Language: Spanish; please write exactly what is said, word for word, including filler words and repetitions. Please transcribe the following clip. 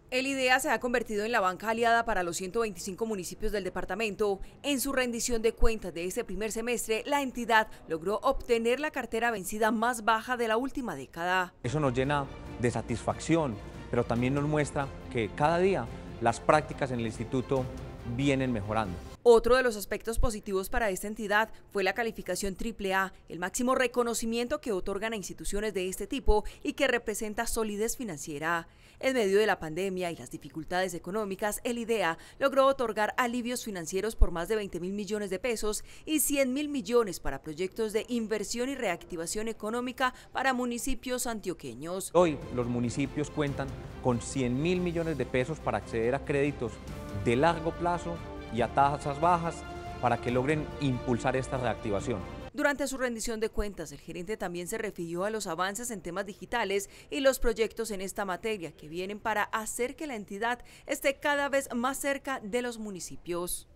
El IDEA se ha convertido en la banca aliada para los ciento veinticinco municipios del departamento. En su rendición de cuentas de este primer semestre, la entidad logró obtener la cartera vencida más baja de la última década. Eso nos llena de satisfacción, pero también nos muestra que cada día las prácticas en el instituto vienen mejorando. Otro de los aspectos positivos para esta entidad fue la calificación triple A, el máximo reconocimiento que otorgan a instituciones de este tipo y que representa solidez financiera. En medio de la pandemia y las dificultades económicas, el IDEA logró otorgar alivios financieros por más de veinte mil millones de pesos y cien mil millones para proyectos de inversión y reactivación económica para municipios antioqueños. Hoy los municipios cuentan con cien mil millones de pesos para acceder a créditos de largo plazo y a tasas bajas para que logren impulsar esta reactivación. Durante su rendición de cuentas, el gerente también se refirió a los avances en temas digitales y los proyectos en esta materia que vienen para hacer que la entidad esté cada vez más cerca de los municipios.